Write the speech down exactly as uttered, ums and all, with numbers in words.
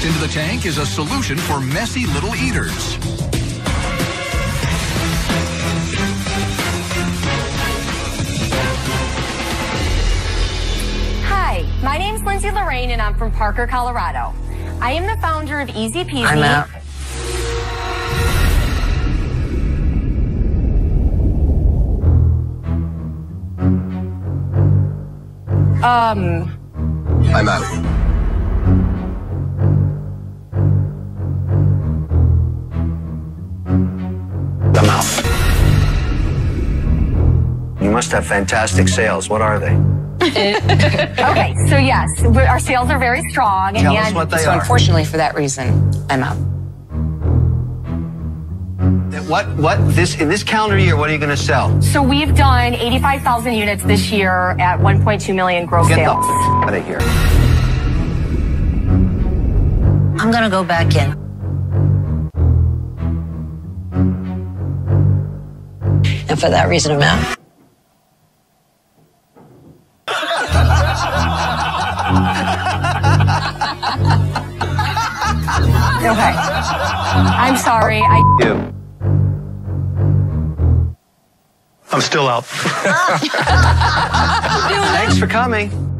Next into the tank is a solution for messy little eaters. Hi, my name's Lindsay Lorraine and I'm from Parker, Colorado. I am the founder of Easy Peasy. I'm out. Um... I'm out. I'm out. You must have fantastic sales. What are they? Okay, so yes, we're, our sales are very strong. Tell and us what they So are. unfortunately for that reason, I'm out. What, what, this, in this calendar year, what are you going to sell? So we've done eighty-five thousand units this year at one point two million gross Get sales. the f out of here. I'm gonna go back in. And for that reason, I'm out. Okay. I'm sorry. I. You. I'm still out. Thanks for coming.